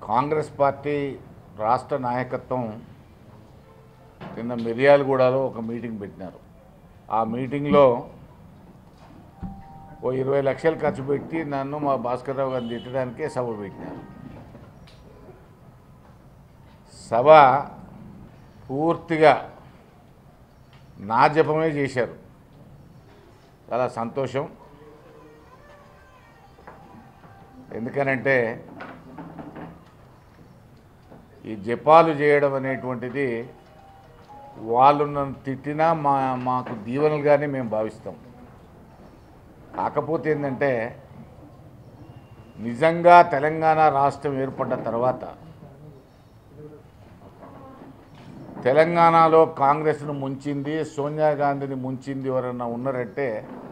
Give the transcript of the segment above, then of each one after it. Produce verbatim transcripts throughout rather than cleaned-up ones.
Congress party రాష్ట్ర నాయకత్వం నిన్న మిర్యాలగూడలో ఒక మీటింగ్ పెట్టినారు. ఆ మీటింగ్లో ఓ ఇరవై లక్షలు ఖర్చు పెట్టి నన్ను మా భాస్కర్ రావు గారిని తిట్టడానికే సభ పెట్టినారు. సభ పూర్తిగా నా జపమే చేశారు. చాలా సంతోషం. ఎందుకనంటే ఈ జపాలు చేయడం అనేటువంటిది వాళ్ళు నన్ను తిట్టినా మా మాకు దీవెనలుగానే మేము భావిస్తాం. కాకపోతే ఏంటంటే నిజంగా తెలంగాణ రాష్ట్రం ఏర్పడ్డ తర్వాత తెలంగాణలో కాంగ్రెస్ను ముంచింది, సోనియా గాంధీని ముంచింది ఎవరన్నా ఉన్నారంటే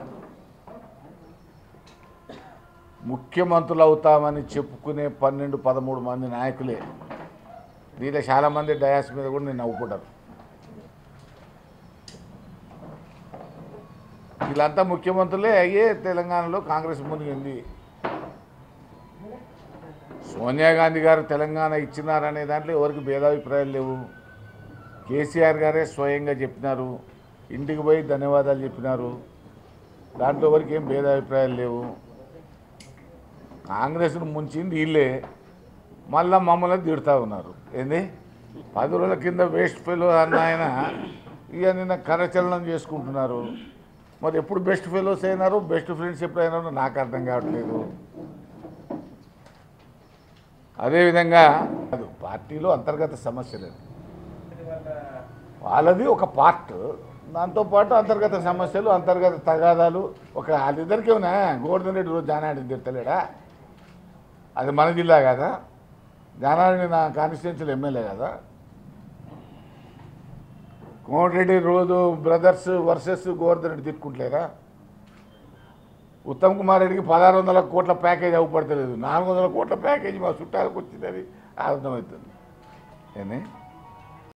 ముఖ్యమంత్రులు అవుతామని చెప్పుకునే పన్నెండు పదమూడు మంది నాయకులే. దీంట్లో చాలామంది డయాస్ మీద కూడా నేను నవ్వుకుంటారు. వీళ్ళంతా ముఖ్యమంత్రులే అయ్యే తెలంగాణలో కాంగ్రెస్ మునిగింది. సోనియా గాంధీ గారు తెలంగాణ ఇచ్చినారనే దాంట్లో ఎవరికి భేదాభిప్రాయాలు లేవు. కేసీఆర్ గారే స్వయంగా చెప్పినారు, ఇంటికి పోయి ధన్యవాదాలు చెప్పినారు. దాంట్లో ఎవరికి ఏం భేదాభిప్రాయాలు లేవు. కాంగ్రెస్ను ముంచింది వీళ్ళే, మళ్ళీ మమ్మల్ని తిడుతూ ఉన్నారు. ఏంది పది రోజుల కింద వేస్ట్ ఫెలో అన్న ఆయన ఇక నిన్న కరచలనం చేసుకుంటున్నారు. మరి ఎప్పుడు బెస్ట్ ఫెలోస్ అయినారు, బెస్ట్ ఫ్రెండ్స్ ఎప్పుడు అయినారో నాకు అర్థం కావట్లేదు. అదేవిధంగా అది పార్టీలో అంతర్గత సమస్యలు, వాళ్ళది ఒక పార్ట్. దాంతోపాటు అంతర్గత సమస్యలు, అంతర్గత తగాదాలు. ఒక వాళ్ళిద్దరికీ ఉన్నా. గోవర్ధన్ రెడ్డి రోజు జానారెడ్డి తిడతలేడా? అది మన జిల్లా కదా, జానారెడ్డి నా కాన్స్టిట్యున్సీలో ఎమ్మెల్యే కదా. కోమటిరెడ్డి రోజు బ్రదర్స్ వర్సెస్ గోవర్ధన్ రెడ్డి తిట్టుకుంటలేరా? ఉత్తమ్ కుమార్ రెడ్డికి పదహారు వందల కోట్ల ప్యాకేజ్ అవ్వపడతలేదు, నాలుగు వందల కోట్ల ప్యాకేజ్ మా చుట్టాలకు వచ్చిందని అర్థమవుతుంది. ఏంది